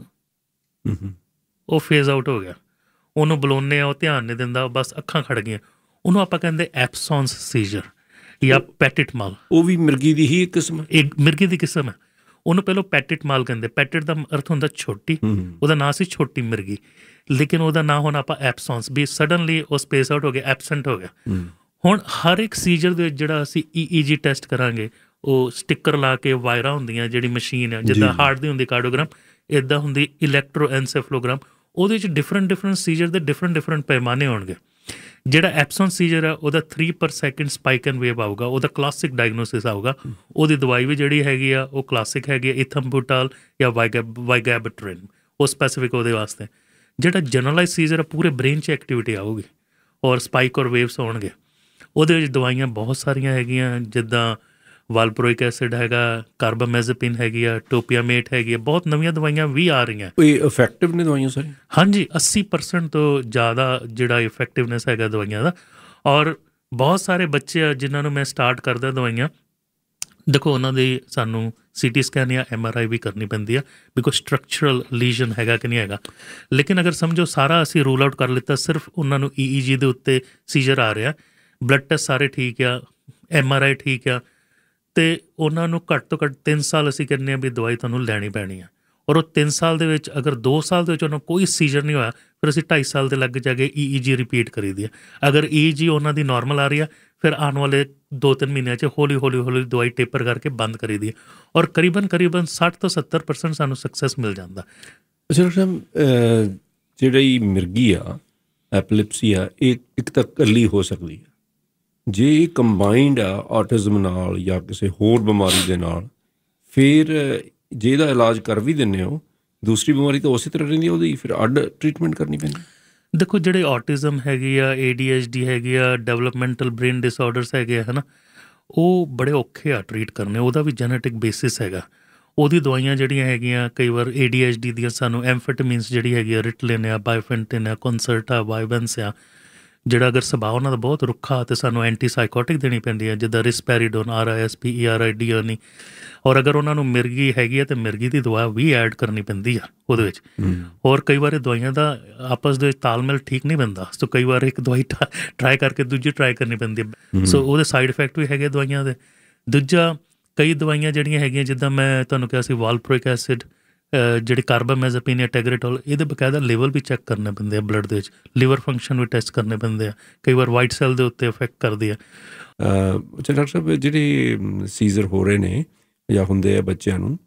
ਉਹ ਫੇਜ਼ ਆਊਟ ਹੋ ਗਿਆ, ਉਹਨੂੰ ਬੁਲਾਉਂਦੇ ਆ ਉਹ ਧਿਆਨ ਨਹੀਂ ਦਿੰਦਾ, ਬਸ ਅੱਖਾਂ ਖੜ ਗਈਆਂ, ਉਹਨੂੰ ਆਪਾਂ ਕਹਿੰਦੇ ਐਬਸੈਂਸ ਸੀਜ਼ਰ ਜਾਂ ਪੈਟਿਟ ਮਾਲ। ਉਹ ਵੀ ਮਿਰਗੀ ਦੀ ਹੀ ਇੱਕ ਕਿਸਮ, ਇੱਕ ਮਿਰਗੀ ਦੀ ਕਿਸਮ ਹੈ। ਉਹਨੂੰ ਪਹਿਲਾਂ ਪੈਟਿਟ ਮਾਲ ਕਹਿੰਦੇ। ਪੈਟਿਟ ਦਾ ਅਰਥ ਹੁੰਦਾ ਛੋਟੀ, ਉਹਦਾ ਨਾਂ ਸੀ ਛੋਟੀ ਮਿਰਗੀ, ਲੇਕਿਨ ਉਹਦਾ ਨਾਂ ਹੁਣ ਆਪਾਂ ਐਬਸੈਂਸ, ਵੀ ਸਡਨਲੀ ਉਹ ਸਪੇਸ ਆਊਟ ਹੋ ਗਿਆ, ਐਬਸੈਂਟ ਹੋ ਗਿਆ। ਹੁਣ ਹਰ ਇੱਕ ਸੀਜ਼ਰ ਦੇ ਵਿੱਚ ਜਿਹੜਾ ਅਸੀਂ ਈ ਈ ਜੀ ਟੈਸਟ ਕਰਾਂਗੇ, ਉਹ ਸਟਿੱਕਰ ਲਾ ਕੇ ਵਾਇਰਾਂ ਹੁੰਦੀਆਂ, ਜਿਹੜੀ ਮਸ਼ੀਨ ਹੈ ਜਿੱਦਾਂ ਹਾਰਟ ਦੀ ਹੁੰਦੀ ਕਾਰਡੀਓਗ੍ਰਾਮ, ਇੱਦਾਂ ਹੁੰਦੀ ਇਲੈਕਟ੍ਰੋ ਐਨਸੈਫਲੋਗ੍ਰਾਮ। ਉਹਦੇ ਵਿੱਚ ਡਿਫਰੈਂਟ ਡਿਫਰੈਂਟ ਸੀਜ਼ਰ ਦੇ ਡਿਫਰੈਂਟ ਡਿਫਰੈਂਟ ਪੈਮਾਨੇ ਹੋਣਗੇ। ਜਿਹੜਾ ਐਬਸੈਂਸ ਸੀਜ਼ਰ ਆ ਉਹਦਾ ਥ੍ਰੀ ਪਰ ਸੈਕਿੰਡ ਸਪਾਈਕ ਐਂਡ ਵੇਵ ਆਊਗਾ, ਉਹਦਾ ਕਲਾਸਿਕ ਡਾਇਗਨੋਸਿਸ ਆਊਗਾ। ਉਹਦੀ ਦਵਾਈ ਵੀ ਜਿਹੜੀ ਹੈਗੀ ਆ ਉਹ ਕਲਾਸਿਕ ਹੈਗੀ ਆ, ਇਥੰਬੂਟਾਲ ਜਾਂ ਵਾਈਗੈ ਵਾਈਗੈਬਟ੍ਰਿਨ, ਉਹ ਸਪੈਸੀਫਿਕ ਉਹਦੇ ਵਾਸਤੇ। ਜਿਹੜਾ ਜਨਰਲਾਈਜ਼ ਸੀਜ਼ਰ ਆ ਪੂਰੇ ਬ੍ਰੇਨ 'ਚ ਐਕਟੀਵਿਟੀ ਆਊਗੀ ਔਰ ਸਪਾਈਕ ਔਰ ਵੇਵਸ ਹੋਣਗੇ। ਉਹਦੇ ਵਿੱਚ ਦਵਾਈਆਂ ਬਹੁਤ ਸਾਰੀਆਂ ਹੈਗੀਆਂ, ਜਿੱਦਾਂ ਵਾਲਪਰੋਇਕ ਐਸਿਡ ਹੈਗਾ, ਕਾਰਬਾਮੈਜ਼ੇਪਿਨ ਹੈਗੀ ਆ, ਟੋਪੀਆਮੇਟ ਹੈਗੀ ਆ, ਬਹੁਤ ਨਵੀਆਂ ਦਵਾਈਆਂ ਵੀ ਆ ਰਹੀਆਂ। ਕੋਈ ਇਫੈਕਟਿਵ ਨੇ ਦਵਾਈਆਂ ਸਾਰੀਆਂ? ਹਾਂਜੀ, ਅੱਸੀ ਪਰਸੈਂਟ ਤੋਂ ਜ਼ਿਆਦਾ ਜਿਹੜਾ ਇਫੈਕਟਿਵਨੈਸ ਹੈਗਾ ਦਵਾਈਆਂ ਦਾ। ਔਰ ਬਹੁਤ ਸਾਰੇ ਬੱਚੇ ਆ ਜਿਨ੍ਹਾਂ ਨੂੰ ਮੈਂ ਸਟਾਰਟ ਕਰਦਾ ਦਵਾਈਆਂ, ਦੇਖੋ ਉਹਨਾਂ ਦੀ ਸਾਨੂੰ ਸੀ ਟੀ ਸਕੈਨ ਜਾਂ ਐਮ ਆਰ ਆਈ ਵੀ ਕਰਨੀ ਪੈਂਦੀ ਆ, ਬਿਕੋਜ਼ ਸਟਰਕਚਰਲ ਲੀਜ਼ਨ ਹੈਗਾ ਕਿ ਨਹੀਂ ਹੈਗਾ। ਲੇਕਿਨ ਅਗਰ ਸਮਝੋ ਸਾਰਾ ਅਸੀਂ ਰੂਲ ਆਊਟ ਕਰ ਲਿੱਤਾ, ਸਿਰਫ ਉਹਨਾਂ ਨੂੰ ਈ ਈ ਜੀ ਦੇ ਉੱਤੇ ਸੀਜ਼ਰ ਆ ਰਿਹਾ, ਬਲੱਡ ਟੈਸਟ ਸਾਰੇ ਠੀਕ ਆ, ਐਮ ਆਰ ਆਈ ਠੀਕ ਆ, ਅਤੇ ਉਹਨਾਂ ਨੂੰ ਘੱਟ ਤੋਂ ਘੱਟ ਤਿੰਨ ਸਾਲ ਅਸੀਂ ਕਹਿੰਦੇ ਹਾਂ ਵੀ ਦਵਾਈ ਤੁਹਾਨੂੰ ਲੈਣੀ ਪੈਣੀ ਆ। ਔਰ ਉਹ ਤਿੰਨ ਸਾਲ ਦੇ ਵਿੱਚ ਅਗਰ ਦੋ ਸਾਲ ਦੇ ਵਿੱਚ ਉਹਨਾਂ ਕੋਈ ਸੀਜ਼ਰ ਨਹੀਂ ਹੋਇਆ, ਫਿਰ ਅਸੀਂ ਢਾਈ ਸਾਲ ਦੇ ਲੱਗ ਜਾ ਕੇ ਈ ਈ ਜੀ ਰਿਪੀਟ ਕਰੀ ਦੀ ਆ। ਅਗਰ ਈ ਈ ਜੀ ਉਹਨਾਂ ਦੀ ਨੋਰਮਲ ਆ ਰਹੀ ਆ, ਫਿਰ ਆਉਣ ਵਾਲੇ ਦੋ ਤਿੰਨ ਮਹੀਨਿਆਂ 'ਚ ਹੌਲੀ ਹੌਲੀ ਹੌਲੀ ਦਵਾਈ ਟੇਪਰ ਕਰਕੇ ਬੰਦ ਕਰੀ ਦੀ ਆ, ਔਰ ਕਰੀਬਨ ਕਰੀਬਨ ਸੱਠ ਤੋਂ ਸੱਤਰ ਪਰਸੈਂਟ ਸਾਨੂੰ ਸਕਸੈਸ ਮਿਲ ਜਾਂਦਾ। ਅੱਛਾ ਡਾਕਟਰ ਸਾਹਿਬ, ਜਿਹੜੀ ਮਿਰਗੀ ਆ, ਐਪੀਲੈਪਸੀ ਆ, ਇਹ ਇੱਕ ਤਾਂ ਇਕੱਲੀ ਹੋ ਸਕਦੀ ਆ, ਜੇ ਇਹ ਕੰਬਾਈਨਡ ਆ ਆਟਿਜ਼ਮ ਨਾਲ ਜਾਂ ਕਿਸੇ ਹੋਰ ਬਿਮਾਰੀ ਦੇ ਨਾਲ, ਫਿਰ ਜੇ ਇਹਦਾ ਇਲਾਜ ਕਰ ਵੀ ਦਿੰਦੇ ਹੋ, ਦੂਸਰੀ ਬਿਮਾਰੀ ਤਾਂ ਉਸੇ ਤਰ੍ਹਾਂ ਰਹਿੰਦੀ, ਉਹਦੀ ਫਿਰ ਅੱਡ ਟਰੀਟਮੈਂਟ ਕਰਨੀ ਪੈਂਦੀ। ਦੇਖੋ ਜਿਹੜੇ ਆਟਿਜ਼ਮ ਹੈਗੀ ਆ, ਏ ਡੀ ਐਚ ਡੀ ਹੈਗੀ ਆ, ਡਿਵਲਪਮੈਂਟਲ ਬ੍ਰੇਨ ਡਿਸਆਰਡਰਸ ਹੈਗੇ ਆ, ਹੈ ਨਾ, ਉਹ ਬੜੇ ਔਖੇ ਆ ਟਰੀਟ ਕਰਨੇ। ਉਹਦਾ ਵੀ ਜੈਨੇਟਿਕ ਬੇਸਿਸ ਹੈਗਾ। ਉਹਦੀ ਦਵਾਈਆਂ ਜਿਹੜੀਆਂ ਹੈਗੀਆਂ, ਕਈ ਵਾਰ ਏ ਡੀ ਐਚ ਡੀ ਦੀਆਂ ਸਾਨੂੰ ਐਮਫੈਟਾਮਿਨਸ ਜਿਹੜੀ ਹੈਗੀ ਆ, ਰਿਟਲਿਨ ਆ, ਬਾਇਫੈਂਟਿਨ ਆ, ਕੌਨਸਰਟਾ, ਵਾਈਬੈਂਸ ਆ, ਜਿਹੜਾ ਅਗਰ ਸੁਭਾਅ ਉਹਨਾਂ ਦਾ ਬਹੁਤ ਰੁੱਖਾ ਅਤੇ ਸਾਨੂੰ ਐਂਟੀਸਾਈਕੋਟਿਕ ਦੇਣੀ ਪੈਂਦੀ ਹੈ, ਜਿੱਦਾਂ risperidone, R I S P, E R I D ਓਨੀ। ਔਰ ਅਗਰ ਉਹਨਾਂ ਨੂੰ ਮਿਰਗੀ ਹੈਗੀ ਹੈ ਤਾਂ ਮਿਰਗੀ ਦੀ ਦਵਾ ਵੀ ਐਡ ਕਰਨੀ ਪੈਂਦੀ ਆ ਉਹਦੇ ਵਿੱਚ। ਔਰ ਕਈ ਵਾਰ ਇਹ ਦਵਾਈਆਂ ਦਾ ਆਪਸ ਦੇ ਵਿੱਚ ਤਾਲਮੇਲ ਠੀਕ ਨਹੀਂ ਪੈਂਦਾ, ਸੋ ਕਈ ਵਾਰ ਇੱਕ ਦਵਾਈ ਟਰਾਈ ਕਰਕੇ ਦੂਜੀ ਟਰਾਈ ਕਰਨੀ ਪੈਂਦੀ ਹੈ, ਸੋ ਉਹਦੇ ਸਾਈਡ ਇਫੈਕਟ ਵੀ ਹੈਗੇ ਦਵਾਈਆਂ ਦੇ। ਦੂਜਾ, ਕਈ ਦਵਾਈਆਂ ਜਿਹੜੀਆਂ ਹੈਗੀਆਂ, ਜਿੱਦਾਂ ਮੈਂ ਤੁਹਾਨੂੰ ਕਿਹਾ ਸੀ ਵਾਲਪਰੋਇਕ ਐਸਿਡ, ਜਿਹੜੀ ਕਾਰਬਾਮੈਜ਼ੇਪਿਨ ਜਾਂ ਟੈਗਰੇਟੋਲ, ਇਹਦੇ ਬਕਾਇਦਾ ਲੈਵਲ ਵੀ ਚੈੱਕ ਕਰਨੇ ਪੈਂਦੇ ਆ ਬਲੱਡ ਦੇ ਵਿੱਚ, ਲਿਵਰ ਫੰਕਸ਼ਨ ਵੀ ਟੈਸਟ ਕਰਨੇ ਪੈਂਦੇ ਆ, ਕਈ ਵਾਰ ਵਾਈਟ ਸੈੱਲ ਦੇ ਉੱਤੇ ਇਫੈਕਟ ਕਰਦੇ ਆ। ਅੱਛਾ ਡਾਕਟਰ ਸਾਹਿਬ, ਜਿਹੜੇ ਸੀਜ਼ਰ ਹੋ ਰਹੇ ਨੇ ਜਾਂ ਹੁੰਦੇ ਆ ਬੱਚਿਆਂ ਨੂੰ,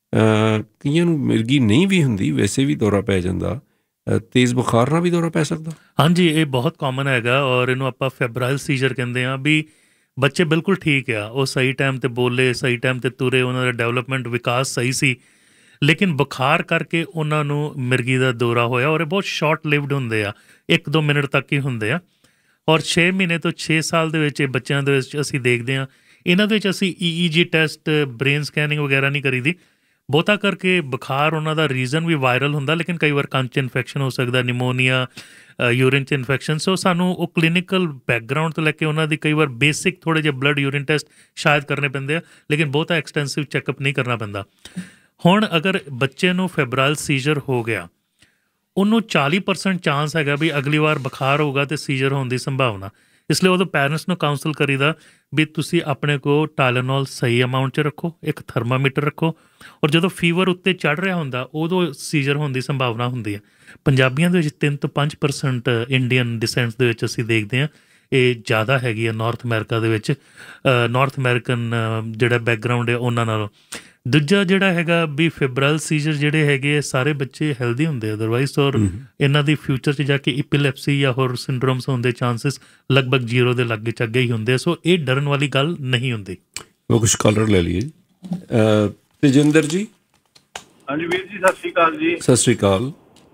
ਕਈਆਂ ਨੂੰ ਮਿਰਗੀ ਨਹੀਂ ਵੀ ਹੁੰਦੀ, ਵੈਸੇ ਵੀ ਦੌਰਾ ਪੈ ਜਾਂਦਾ, ਤੇਜ਼ ਬੁਖਾਰ ਨਾਲ ਵੀ ਦੌਰਾ ਪੈ ਸਕਦਾ? ਹਾਂਜੀ, ਇਹ ਬਹੁਤ ਕਾਮਨ ਹੈਗਾ, ਔਰ ਇਹਨੂੰ ਆਪਾਂ ਫੈਬਰਾਈਲ ਸੀਜ਼ਰ ਕਹਿੰਦੇ ਹਾਂ। ਵੀ ਬੱਚੇ ਬਿਲਕੁਲ ਠੀਕ ਆ, ਉਹ ਸਹੀ ਟਾਈਮ 'ਤੇ ਬੋਲੇ, ਸਹੀ ਟਾਈਮ 'ਤੇ ਤੁਰੇ, ਉਹਨਾਂ ਦਾ ਡਿਵਲਪਮੈਂਟ ਵਿਕਾਸ ਸਹੀ ਸੀ, ਲੇਕਿਨ ਬੁਖਾਰ ਕਰਕੇ ਉਹਨਾਂ ਨੂੰ ਮਿਰਗੀ ਦਾ ਦੌਰਾ ਹੋਇਆ, ਔਰ ਇਹ ਬਹੁਤ ਸ਼ਾਰਟ ਲਿਵਡ ਹੁੰਦੇ ਆ, ਇੱਕ ਦੋ ਮਿੰਟ ਤੱਕ ਹੀ ਹੁੰਦੇ ਆ। ਔਰ ਛੇ ਮਹੀਨੇ ਤੋਂ ਛੇ ਸਾਲ ਦੇ ਵਿੱਚ ਇਹ ਬੱਚਿਆਂ ਦੇ ਵਿੱਚ ਅਸੀਂ ਦੇਖਦੇ ਹਾਂ, ਇਹਨਾਂ ਦੇ ਵਿੱਚ ਅਸੀਂ ਈ ਈ ਜੀ ਟੈਸਟ, ਬ੍ਰੇਨ ਸਕੈਨਿੰਗ ਵਗੈਰਾ ਨਹੀਂ ਕਰੀਦੀ। ਬਹੁਤਾ ਕਰਕੇ ਬੁਖਾਰ ਉਹਨਾਂ ਦਾ ਰੀਜ਼ਨ ਵੀ ਵਾਇਰਲ ਹੁੰਦਾ, ਲੇਕਿਨ ਕਈ ਵਾਰ ਕੰਨ 'ਚ ਇਨਫੈਕਸ਼ਨ ਹੋ ਸਕਦਾ, ਨਿਮੋਨੀਆ, ਯੂਰਿਨ 'ਚ ਇਨਫੈਕਸ਼ਨ। ਸੋ ਸਾਨੂੰ ਉਹ ਕਲੀਨਿਕਲ ਬੈਕਗਰਾਊਂਡ ਤੋਂ ਲੈ ਕੇ ਉਹਨਾਂ ਦੀ ਕਈ ਵਾਰ ਬੇਸਿਕ ਥੋੜ੍ਹੇ ਜਿਹੇ ਬਲੱਡ ਯੂਰਿਨ ਟੈਸਟ ਸ਼ਾਇਦ ਕਰਨੇ ਪੈਂਦੇ ਆ, ਲੇਕਿਨ ਬਹੁਤਾ ਐਕਸਟੈਂਸਿਵ ਚੈੱਕਅਪ ਨਹੀਂ ਕਰਨਾ ਪੈਂਦਾ। ਹੁਣ ਅਗਰ ਬੱਚੇ ਨੂੰ ਫੈਬਰਾਈਲ ਸੀਜ਼ਰ ਹੋ ਗਿਆ, ਉਹਨੂੰ ਚਾਲੀ ਪਰਸੈਂਟ ਚਾਂਸ ਹੈਗਾ ਵੀ ਅਗਲੀ ਵਾਰ ਬੁਖਾਰ ਹੋਊਗਾ ਅਤੇ ਸੀਜ਼ਰ ਹੋਣ ਦੀ ਸੰਭਾਵਨਾ। ਇਸ ਲਈ ਉਦੋਂ ਪੈਰੈਂਟਸ ਨੂੰ ਕਾਊਂਸਲ ਕਰੀਦਾ ਵੀ ਤੁਸੀਂ ਆਪਣੇ ਕੋਲ ਟਾਇਲੇਨੋਲ ਸਹੀ ਅਮਾਊਂਟ 'ਚ ਰੱਖੋ, ਇੱਕ ਥਰਮਾਮੀਟਰ ਰੱਖੋ, ਔਰ ਜਦੋਂ ਫੀਵਰ ਉੱਤੇ ਚੜ੍ਹ ਰਿਹਾ ਹੁੰਦਾ ਉਦੋਂ ਸੀਜ਼ਰ ਹੋਣ ਦੀ ਸੰਭਾਵਨਾ ਹੁੰਦੀ ਹੈ। ਪੰਜਾਬੀਆਂ ਦੇ ਵਿੱਚ ਤਿੰਨ ਤੋਂ ਪੰਜ ਪਰਸੈਂਟ ਇੰਡੀਅਨ ਡਿਸੈਂਟਸ ਦੇ ਵਿੱਚ ਅਸੀਂ ਦੇਖਦੇ ਹਾਂ, ਇਹ ਜ਼ਿਆਦਾ ਹੈਗੀ ਆ ਨਾਰਥ ਅਮਰੀਕਾ ਦੇ ਵਿੱਚ, ਨਾਰਥ ਅਮਰੀਕਨ ਜਿਹੜਾ ਬੈਕਗਰਾਊਂਡ ਹੈ ਉਹਨਾਂ ਨਾਲੋਂ। ਦੂਜਾ ਜਿਹੜਾ ਹੈਗਾ ਵੀ ਫੈਬਰਾਈਲ ਸੀਜ਼ਰ ਜਿਹੜੇ ਹੈਗੇ ਸਾਰੇ ਬੱਚੇ ਹੈਲਦੀ ਹੁੰਦੇ ਅਦਰਵਾਈਜ਼, ਔਰ ਇਹਨਾਂ ਦੀ ਫਿਊਚਰ 'ਚ ਜਾ ਕੇ ਇਪੀਲੈਪਸੀ ਜਾਂ ਹੋਰ ਸਿੰਡਰੋਮਸ ਹੋਣ ਦੇ ਚਾਂਸਿਸ ਲਗਭਗ ਜ਼ੀਰੋ ਦੇ ਲਾਗੇ ਚਾਗੇ ਹੀ ਹੁੰਦੇ ਆ। ਸੋ ਇਹ ਡਰਨ ਵਾਲੀ ਗੱਲ ਨਹੀਂ ਹੁੰਦੀ। ਉਹ ਕੁਛ ਕਾਲਰ ਲੈ ਲਈਏ। ਤੇਜਿੰਦਰ ਜੀ। ਹਾਂਜੀ ਵੀਰ ਜੀ, ਸਤਿ ਸ਼੍ਰੀ ਅਕਾਲ ਜੀ। ਸਤਿ ਸ਼੍ਰੀ ਅਕਾਲ।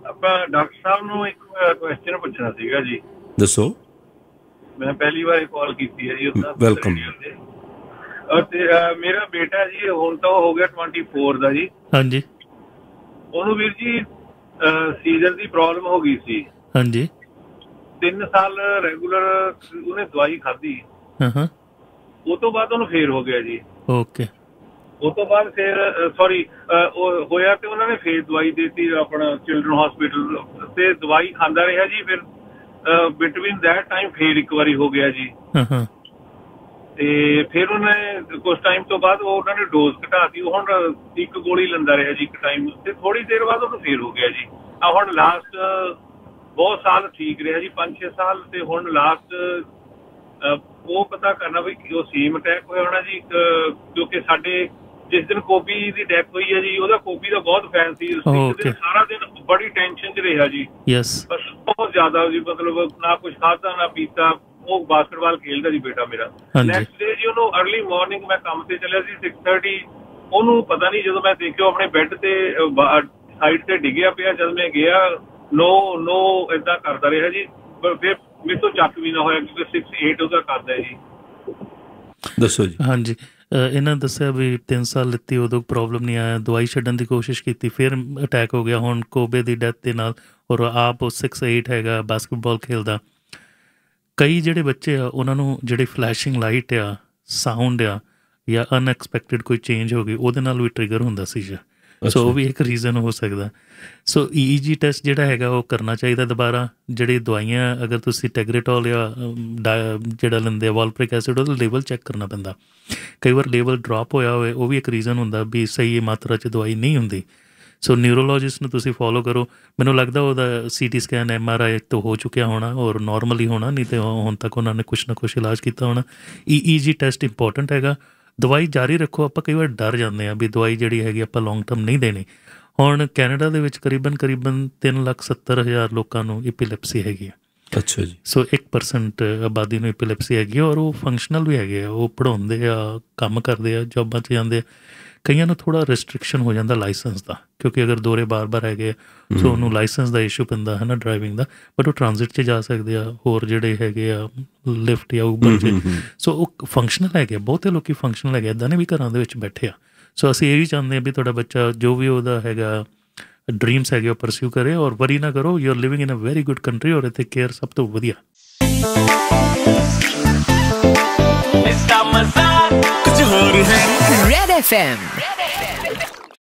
ਆਪਾਂ ਡਾਕਟਰ ਸਾਹਿਬ ਨੂੰ ਇੱਕ ਕੁਐਸਚਨ ਪੁੱਛਣਾ ਸੀਗਾ ਜੀ। ਦੱਸੋ। ਮੈਂ ਪਹਿਲੀ ਵਾਰ ਕਾਲ ਕੀਤੀ ਹੈ ਜੀ। ਵੈਲਕਮ। ਤੇ ਮੇਰਾ ਬੇਟਾ ਜੀ ਹੁਣ ਤਾਂ ਹੋ ਗਿਆ ਟਵੈਂਟੀ ਫੋਰ ਦਾ ਜੀ। ਹਾਂਜੀ। ਉਹਨੂੰ ਵੀਰ ਜੀ ਸੀਜ਼ਰ ਦੀ ਪ੍ਰੋਬਲਮ ਹੋ ਗਈ ਸੀ। ਹਾਂਜੀ। ਤਿੰਨ ਸਾਲ ਰੈਗੂਲਰ ਉਹਨੇ ਦਵਾਈ ਖਾਧੀ। ਹਾਂ। ਉਹ ਤੋਂ ਬਾਅਦ ਉਹਨੂੰ ਫੇਰ ਹੋ ਗਿਆ ਜੀ। ਓਕੇ। ਉਹ ਤੋਂ ਬਾਅਦ ਫਿਰ ਸੌਰੀ ਉਹ ਹੋਇਆ ਤੇ ਉਹਨਾਂ ਨੇ ਫੇਰ ਦਵਾਈ ਦਿੱਤੀ ਆਪਣਾ ਚਿਲਡਰਨ ਹੌਸਪੀਟਲ ਤੇ ਦਵਾਈ ਖਾਂਦਾ ਰਿਹਾ ਜੀ। ਫਿਰ ਬਿਟਵੀਨ ਦੈਟ ਟਾਈਮ ਫੇਰ ਇੱਕ ਵਾਰੀ ਹੋ ਗਿਆ ਜੀ। ਤੇ ਫਿਰ ਉਹਨੇ ਕੁਛ ਟਾਈਮ ਤੋਂ ਬਾਅਦ ਉਹ ਉਹਨਾਂ ਨੇ ਡੋਜ਼ ਘਟਾਤੀ। ਉਹ ਹੁਣ ਇੱਕ ਗੋਲੀ ਲੈਂਦਾ ਰਿਹਾ ਜੀ ਇੱਕ ਟਾਈਮ ਤੇ ਥੋੜੀ ਦੇਰ ਬਾਅਦ ਉਹਨੂੰ ਫੇਰ ਹੋ ਗਿਆ ਜੀ। ਆ ਹੁਣ ਲਾਸਟ ਬਹੁਤ ਸਾਲ ਠੀਕ ਰਿਹਾ ਜੀ, ਪੰਜ ਛੇ ਸਾਲ। ਤੇ ਹੁਣ ਲਾਸਟ ਉਹ ਪਤਾ ਕਰਨਾ ਵੀ ਉਹ ਸੀਮ ਅਟੈਕ ਹੋਇਆ ਹੋਣਾ ਜੀ, ਕਿਉਂਕਿ ਸਾਡੇ ਜਿਸ ਦਿਨ ਕੋਪੀ ਦੀ ਡੈਥ ਹੋਈ ਹੈ ਜੀ ਉਹਦਾ ਕੋਪੀ ਦਾ ਬਹੁਤ ਫੈਨ ਸੀ। ਸਾਰਾ ਦਿਨ ਬੜੀ ਟੈਨਸ਼ਨ ਚ ਰਿਹਾ ਜੀ। ਬਸ ਬਹੁਤ ਜ਼ਿਆਦਾ ਜੀ, ਮਤਲਬ ਨਾ ਕੁਛ ਖਾਧਾ ਨਾ ਪੀਤਾ। ਉਹ ਬਾਸਕਟਬਾਲ ਖੇਲਦਾ ਜੀ ਬੇਟਾ ਮੇਰਾ। ਨੈਕਸਟ ਡੇ ਜੀ ਉਹਨੂੰ ਅਰਲੀ ਮਾਰਨਿੰਗ ਮੈਂ ਕੰਮ ਤੇ ਚੱਲਿਆ ਸੀ ਸਿਕਸ ਥਰਟੀ। ਉਹਨੂੰ ਪਤਾ ਨਹੀਂ ਜਦੋਂ ਮੈਂ ਦੇਖਿਆ ਆਪਣੇ ਬੈੱਡ ਤੇ ਸਾਈਡ ਤੇ ਡਿੱਗਿਆ ਪਿਆ। ਜਦ ਮੈਂ ਗਿਆ ਨੋ ਨੋ ਏਦਾਂ ਕਰਦਾ ਰਿਹਾ ਜੀ। ਫਿਰ ਮੇਰੇ ਤੋਂ ਚੱਕ ਵੀ ਨਾ ਹੋਇਆ ਕਿਉਂਕਿ ਸਿਕਸ ਏਟ ਉਹਦਾ ਕਰਦਾ ਜੀ। ਦੱਸੋ ਜੀ। ਹਾਂਜੀ। ਇਹਨਾਂ ਦੱਸਿਆ ਵੀ ਤਿੰਨ ਸਾਲ ਲਿੱਤੀ ਉਦੋਂ ਪ੍ਰੋਬਲਮ ਨਹੀਂ ਆਇਆ, ਦਵਾਈ ਛੱਡਣ ਦੀ ਕੋਸ਼ਿਸ਼ ਕੀਤੀ ਫਿਰ ਅਟੈਕ ਹੋ ਗਿਆ। ਹੁਣ ਕੋਬੇ ਦੀ ਡੈਥ ਦੇ ਨਾਲ ਔਰ ਆਪ ਉਹ ਸਿਕਸ ਏਟ ਹੈਗਾ, ਬਾਸਕਟਬਾਲ ਖੇਲਦਾ। ਕਈ ਜਿਹੜੇ ਬੱਚੇ ਆ ਉਹਨਾਂ ਨੂੰ ਜਿਹੜੀ ਫਲੈਸ਼ਿੰਗ ਲਾਈਟ ਆ, ਸਾਊਂਡ ਆ ਜਾਂ ਅਨਐਕਸਪੈਕਟਿਡ ਕੋਈ ਚੇਂਜ ਹੋ ਗਈ ਉਹਦੇ ਨਾਲ ਵੀ ਟ੍ਰਿਗਰ ਹੁੰਦਾ ਸੀਜ਼ਰ। ਸੋ ਉਹ ਵੀ ਇੱਕ ਰੀਜ਼ਨ ਹੋ ਸਕਦਾ। ਸੋ ਈ ਈ ਜੀ ਟੈਸਟ ਜਿਹੜਾ ਹੈਗਾ ਉਹ ਕਰਨਾ ਚਾਹੀਦਾ ਦੁਬਾਰਾ। ਜਿਹੜੀ ਦਵਾਈਆਂ ਅਗਰ ਤੁਸੀਂ ਟੈਗਰੇਟੋਲ ਜਾਂ ਜਿਹੜਾ ਲੈਂਦੇ ਆ ਵਾਲਪ੍ਰਿਕ ਐਸਿਡ ਉਹਦਾ ਲੇਵਲ ਚੈੱਕ ਕਰਨਾ ਪੈਂਦਾ। ਕਈ ਵਾਰ ਲੇਵਲ ਡਰੋਪ ਹੋਇਆ ਹੋਵੇ, ਉਹ ਵੀ ਇੱਕ ਰੀਜ਼ਨ ਹੁੰਦਾ ਵੀ ਸਹੀ ਮਾਤਰਾ 'ਚ ਦਵਾਈ ਨਹੀਂ ਹੁੰਦੀ। ਸੋ ਨਿਊਰੋਲੋਜਿਸਟ ਨੂੰ ਤੁਸੀਂ ਫੋਲੋ ਕਰੋ। ਮੈਨੂੰ ਲੱਗਦਾ ਉਹਦਾ C T scan M R I ਤੋਂ ਹੋ ਚੁੱਕਿਆ ਹੋਣਾ ਔਰ ਨੋਰਮਲ ਹੀ ਹੋਣਾ, ਨਹੀਂ ਤਾਂ ਹੁਣ ਤੱਕ ਉਹਨਾਂ ਨੇ ਕੁਛ ਨਾ ਕੁਛ ਇਲਾਜ ਕੀਤਾ ਹੋਣਾ। ਈ ਈ ਜੀ ਟੈਸਟ ਇੰਪੋਰਟੈਂਟ ਹੈਗਾ। ਦਵਾਈ ਜਾਰੀ ਰੱਖੋ। ਆਪਾਂ ਕਈ ਵਾਰ ਡਰ ਜਾਂਦੇ ਹਾਂ ਵੀ ਦਵਾਈ ਜਿਹੜੀ ਹੈਗੀ ਆਪਾਂ ਲੌਂਗ ਟਰਮ ਨਹੀਂ ਦੇਣੀ। ਹੁਣ ਕੈਨੇਡਾ ਦੇ ਵਿੱਚ ਕਰੀਬਨ ਕਰੀਬਨ ਤਿੰਨ ਲੱਖ ਸੱਤਰ ਹਜ਼ਾਰ ਲੋਕਾਂ ਨੂੰ ਇਪੀਲੈਪਸੀ ਹੈਗੀ ਆ। ਅੱਛਾ ਜੀ। ਸੋ ਇੱਕ ਪਰਸੈਂਟ ਆਬਾਦੀ ਨੂੰ ਇਪੀਲੈਪਸੀ ਹੈਗੀ ਆ ਔਰ ਉਹ ਫੰਕਸ਼ਨਲ ਵੀ ਹੈਗੇ ਆ। ਉਹ ਪੜ੍ਹਾਉਂਦੇ ਆ, ਕੰਮ ਕਰਦੇ ਆ, ਜੋਬਾਂ 'ਚ ਜਾਂਦੇ ਆ। ਕਈਆਂ ਨੂੰ ਥੋੜ੍ਹਾ ਰਿਸਟ੍ਰਿਕਸ਼ਨ ਹੋ ਜਾਂਦਾ ਲਾਇਸੈਂਸ ਦਾ, ਕਿਉਂਕਿ ਅਗਰ ਦੋਰੇ ਬਾਰ ਬਾਰ ਹੈਗੇ ਆ ਸੋ ਉਹਨੂੰ ਲਾਇਸੈਂਸ ਦਾ ਇਸ਼ੂ ਪੈਂਦਾ ਹੈ ਨਾ ਡਰਾਈਵਿੰਗ ਦਾ। ਬਟ ਉਹ ਟਰਾਂਜ਼ਿਟ 'ਚ ਜਾ ਸਕਦੇ ਆ, ਹੋਰ ਜਿਹੜੇ ਹੈਗੇ ਆ ਲਿਫਟ ਜਾਂ ਉਬਰ 'ਚ। ਸੋ ਉਹ ਫੰਕਸ਼ਨਲ ਹੈਗੇ ਆ, ਬਹੁਤੇ ਲੋਕ ਫੰਕਸ਼ਨਲ ਹੈਗੇ, ਇੱਦਾਂ ਨੇ ਵੀ ਘਰਾਂ ਦੇ ਵਿੱਚ ਬੈਠੇ ਆ। ਸੋ ਅਸੀਂ ਇਹ ਵੀ ਚਾਹੁੰਦੇ ਹਾਂ ਵੀ ਤੁਹਾਡਾ ਬੱਚਾ ਜੋ ਵੀ ਉਹਦਾ ਹੈਗਾ ਡਰੀਮਸ ਹੈਗੇ ਉਹ ਪਰਸਿਊ ਕਰੇ ਔਰ ਵਰੀ ਨਾ ਕਰੋ। You are living in a very good country ਔਰ ਇੱਥੇ ਕੇਅਰ ਸਭ ਤੋਂ ਵਧੀਆ। Red F M